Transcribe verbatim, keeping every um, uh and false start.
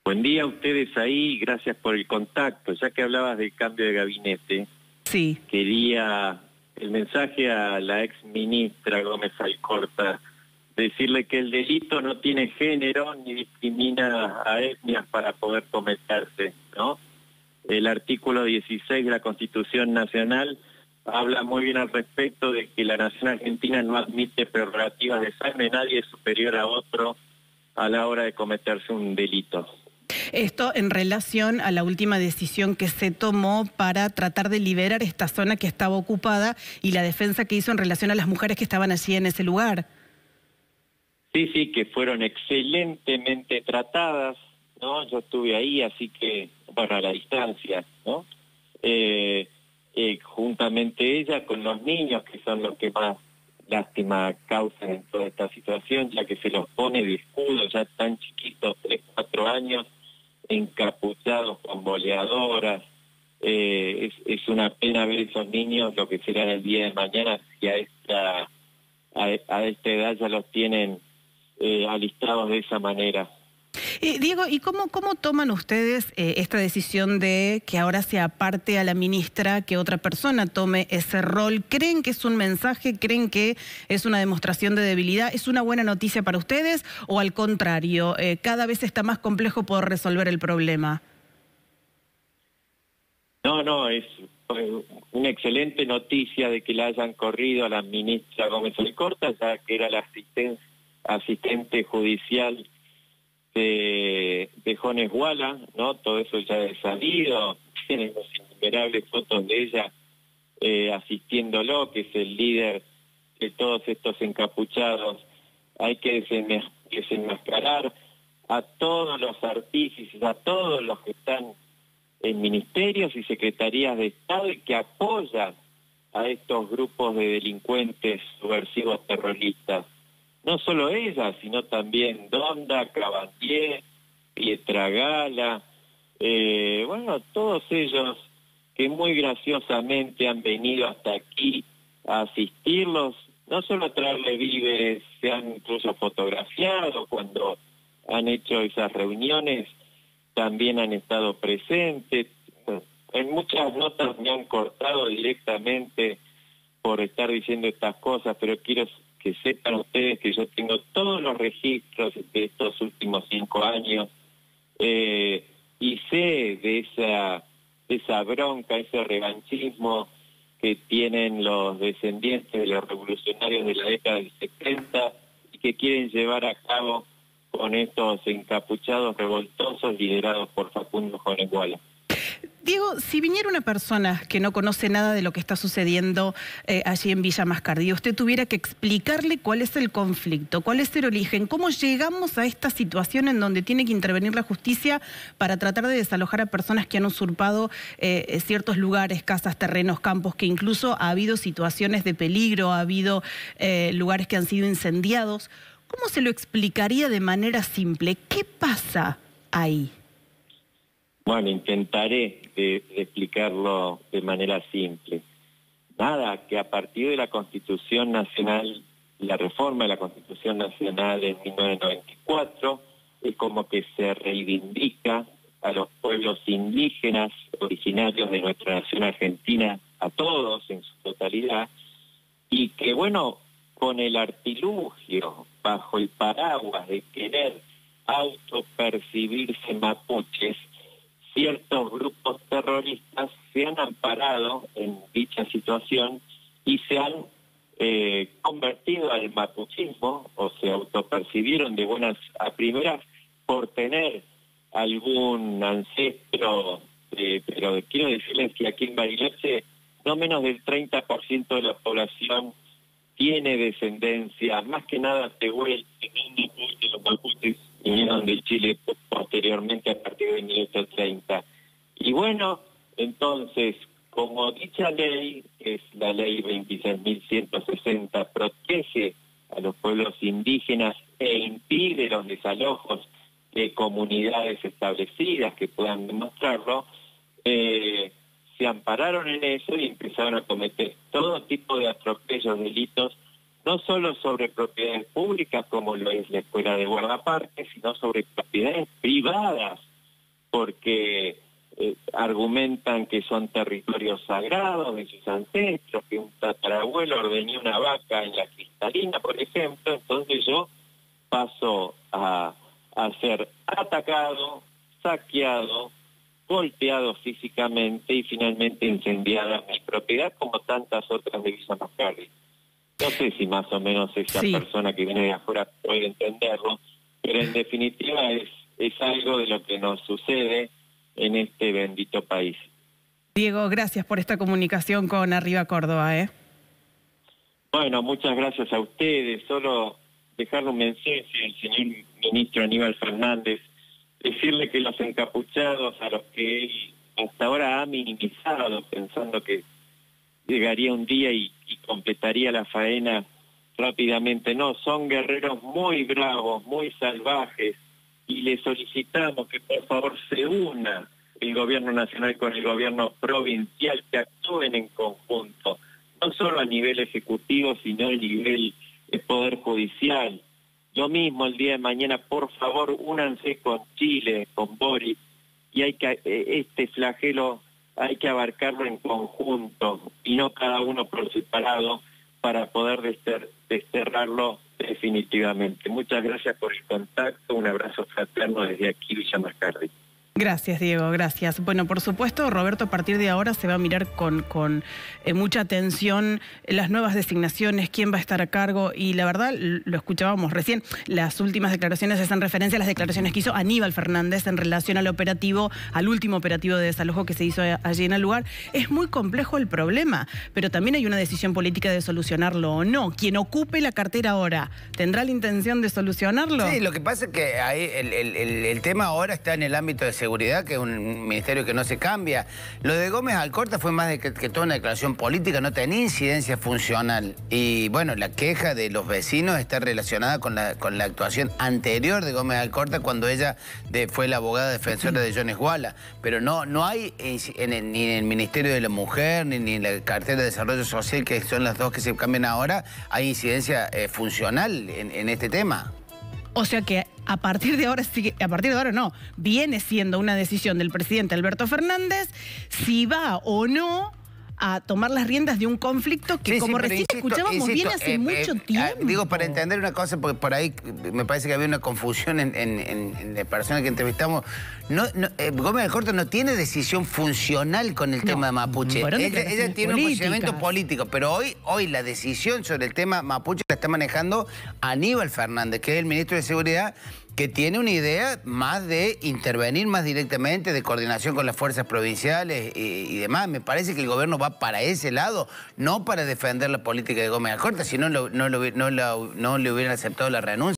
Buen día a ustedes ahí, gracias por el contacto. Ya que hablabas del cambio de gabinete, sí. quería el mensaje a la ex ministra Gómez Alcorta, decirle que el delito no tiene género ni discrimina a etnias para poder cometerse, ¿no? El artículo dieciséis de la Constitución Nacional habla muy bien al respecto de que la nación argentina no admite prerrogativas de sangre, nadie es superior a otro a la hora de cometerse un delito. Esto en relación a la última decisión que se tomó para tratar de liberar esta zona que estaba ocupada y la defensa que hizo en relación a las mujeres que estaban allí en ese lugar. Sí, sí, que fueron excelentemente tratadas, ¿no? Yo estuve ahí, así que, bueno, a la distancia, ¿no? Eh, eh, juntamente ella con los niños, que son los que más lástima causan en toda esta situación, ya que se los pone de escudo, ya tan chiquitos, tres, cuatro años, encapuchados con boleadoras. Eh, es, es una pena ver esos niños, lo que será el día de mañana, si a esta, a, a esta edad ya los tienen eh, alistados de esa manera. Eh, Diego, ¿y cómo, cómo toman ustedes eh, esta decisión de que ahora se aparte a la ministra, que otra persona tome ese rol? ¿Creen que es un mensaje? ¿Creen que es una demostración de debilidad? ¿Es una buena noticia para ustedes? ¿O al contrario, eh, cada vez está más complejo poder resolver el problema? No, no, es una excelente noticia de que la hayan corrido a la ministra Gómez Alcorta, ya que era la asisten, asistente judicial de, de Jones Walla, ¿no? Todo eso ya ha salido, tenemos innumerables fotos de ella eh, asistiéndolo, que es el líder de todos estos encapuchados. Hay que desenmascarar a todos los artífices, a todos los que están en ministerios y secretarías de Estado y que apoyan a estos grupos de delincuentes subversivos terroristas. No solo ella, sino también Donda, Cabandier, Pietragala, eh, bueno, todos ellos que muy graciosamente han venido hasta aquí a asistirlos, no solo a traerle víveres, se han incluso fotografiado cuando han hecho esas reuniones, también han estado presentes. En muchas notas me han cortado directamente por estar diciendo estas cosas, pero quiero que sepan ustedes que yo tengo todos los registros de estos últimos cinco años eh, y sé de esa, de esa bronca, ese revanchismo que tienen los descendientes de los revolucionarios de la década del setenta y que quieren llevar a cabo con estos encapuchados revoltosos liderados por Facundo Jones Walla. Diego, si viniera una persona que no conoce nada de lo que está sucediendo eh, allí en Villa Mascardi, usted tuviera que explicarle cuál es el conflicto, cuál es el origen, cómo llegamos a esta situación en donde tiene que intervenir la justicia para tratar de desalojar a personas que han usurpado eh, ciertos lugares, casas, terrenos, campos, que incluso ha habido situaciones de peligro, ha habido eh, lugares que han sido incendiados. ¿Cómo se lo explicaría de manera simple? ¿Qué pasa ahí? Bueno, intentaré de, de explicarlo de manera simple. Nada, que a partir de la Constitución Nacional, la reforma de la Constitución Nacional en mil novecientos noventa y cuatro, es como que se reivindica a los pueblos indígenas originarios de nuestra nación argentina, a todos en su totalidad, y que bueno, con el artilugio, bajo el paraguas de querer autopercibirse mapuches, ciertos grupos terroristas se han amparado en dicha situación y se han eh, convertido al mapuchismo, o se autopercibieron de buenas a primeras por tener algún ancestro, eh, pero quiero decirles que aquí en Bariloche no menos del treinta por ciento de la población tiene descendencia, más que nada tehuel, que los mapuches vinieron de Chile posteriormente a partir de mil ochocientos treinta. Y bueno, entonces, como dicha ley, que es la ley veintiséis mil ciento sesenta, protege a los pueblos indígenas e impide los desalojos de comunidades establecidas que puedan demostrarlo, eh, se ampararon en eso y empezaron a cometer todo tipo de atropellos, delitos, no solo sobre propiedades públicas, como lo es la escuela de guardaparques, sino sobre propiedades privadas argumentan que son territorios sagrados de sus ancestros, que un tatarabuelo ordeñó una vaca en la Cristalina, por ejemplo. Entonces yo paso a, a ser atacado, saqueado, golpeado físicamente y finalmente incendiada mi propiedad, como tantas otras de Villa Mascardi. No sé si más o menos esa sí. persona que viene de afuera puede entenderlo, pero en definitiva es, es algo de lo que nos sucede en este bendito país. Diego, gracias por esta comunicación con Arriba Córdoba, ¿eh? Bueno, muchas gracias a ustedes. Solo dejarle un mensaje al señor ministro Aníbal Fernández, decirle que los encapuchados a los que él hasta ahora ha minimizado, pensando que llegaría un día y, y completaría la faena rápidamente, no, son guerreros muy bravos, muy salvajes, y le solicitamos que por favor se una el gobierno nacional con el gobierno provincial, que actúen en conjunto, no solo a nivel ejecutivo, sino a nivel de poder judicial. Lo mismo el día de mañana, por favor, únanse con Chile, con Boris, y hay que este flagelo hay que abarcarlo en conjunto y no cada uno por separado para poder dester, desterrarlo definitivamente. Muchas gracias por el contacto, un abrazo fraterno desde aquí, Villa Mascardi. Gracias, Diego, gracias. Bueno, por supuesto, Roberto, a partir de ahora se va a mirar con, con eh, mucha atención las nuevas designaciones, quién va a estar a cargo, y la verdad, lo escuchábamos recién, las últimas declaraciones hacen referencia a las declaraciones que hizo Aníbal Fernández en relación al operativo, al último operativo de desalojo que se hizo allí en el lugar. Es muy complejo el problema, pero también hay una decisión política de solucionarlo o no. Quien ocupe la cartera ahora, ¿tendrá la intención de solucionarlo? Sí, lo que pasa es que ahí el, el, el, el tema ahora está en el ámbito de seguridad, que es un ministerio que no se cambia. Lo de Gómez Alcorta fue más de que, que toda una declaración política, no tenía incidencia funcional. Y bueno, la queja de los vecinos está relacionada con la, con la actuación anterior de Gómez Alcorta, cuando ella de, fue la abogada defensora de Jones Walla. Pero no, no hay en el, ni en el Ministerio de la Mujer, ni, ni en la cartera de Desarrollo Social, que son las dos que se cambian ahora, hay incidencia eh, funcional en, en este tema. O sea que a partir de ahora, sigue, a partir de ahora no, viene siendo una decisión del presidente Alberto Fernández si va o no a tomar las riendas de un conflicto que, sí, como sí, recién insisto, escuchábamos, insisto, viene hace eh, mucho eh, tiempo. Digo, para entender una cosa, porque por ahí me parece que había una confusión en, en, en, en la persona que entrevistamos. No, no, eh, Gómez Alcorta no tiene decisión funcional con el no, tema de Mapuche. Ella, ella tiene políticas. un posicionamiento político, pero hoy, hoy la decisión sobre el tema Mapuche la está manejando Aníbal Fernández, que es el ministro de Seguridad, que tiene una idea más de intervenir más directamente, de coordinación con las fuerzas provinciales y, y demás. Me parece que el gobierno va para ese lado, no para defender la política de Gómez Alcorta, si no, lo, no, lo, no, lo, no le hubieran aceptado la renuncia.